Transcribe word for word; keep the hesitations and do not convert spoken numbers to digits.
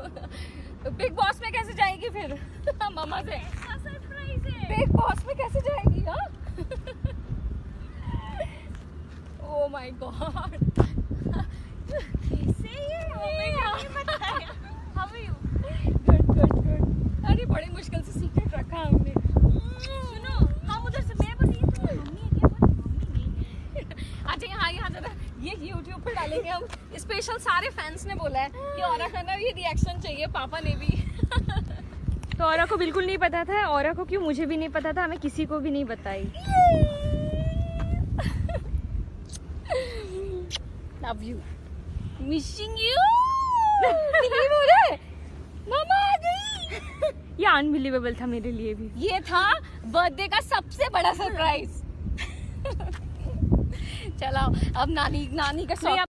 Big boss में कैसे जाएगी फिर? मामा से सरप्राइज है। बिग बॉस में कैसे जाएगी? हाँ ओह माय गॉड, कैसे ये नहीं बताया। How are you? Good good good. अरे बड़ी मुश्किल से सीक्रेट रखा हमने। सुनो, हम उधर से मैं बोली तो मम्मी है क्या? बोली मम्मी नहीं। अच्छा यहाँ यहाँ जरा ये YouTube पे डालेंगे हम। स्पेशल सारे फैंस ने बोला है कि औरा का ना ये रिएक्शन चाहिए, पापा ने भी। तो औरा को बिल्कुल नहीं पता था, औरा को क्यों मुझे भी नहीं पता था, हमें किसी को भी नहीं बताई। Love you, missing you. ये बोले मामा आ गई। ये अनबिलीवेबल था मेरे लिए भी। ये था बर्थडे का सबसे बड़ा सरप्राइज। चलो अब नानी नानी का